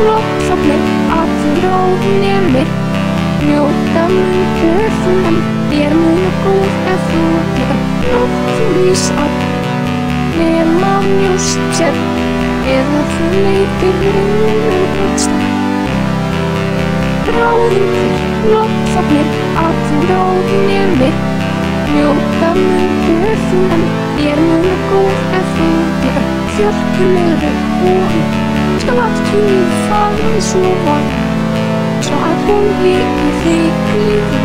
Loddfafnir, nemir, njóta, mundu, þér munu góð ef þú Nótt, þú rís-at, nema, njósn, eða þú leitir njósn. Ráðum'k þér, Loddfafnir, nemir, njóta, mundu, þér munu góð ef þú Fjölkunnigri skal-at-tu faðmi svo var, svo að hún lyki þig liðum.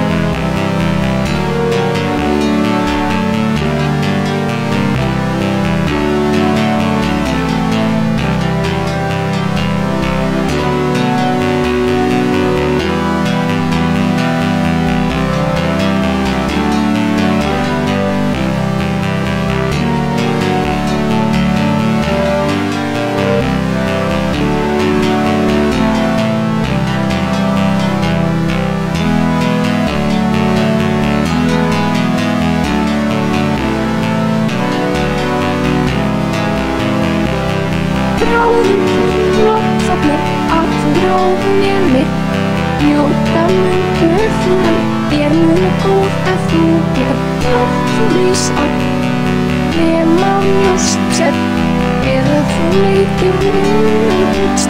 Ráðum'k þér, Loddfafnir, nemir, njóta, mundu, þér munu góð ef þú Nótt, þú rís-at, nema, njósn, eða þú leitir njósn.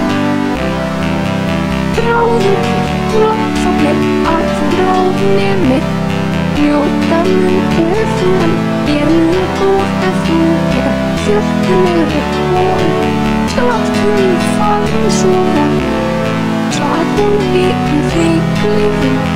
Ráðum'k þér, Loddfafnir, nemir, njóta, mundu, þér munu góð ef þú Fjölkunnigri skal-at-tu faðmi svo var, svo að hún lyki þig liðum.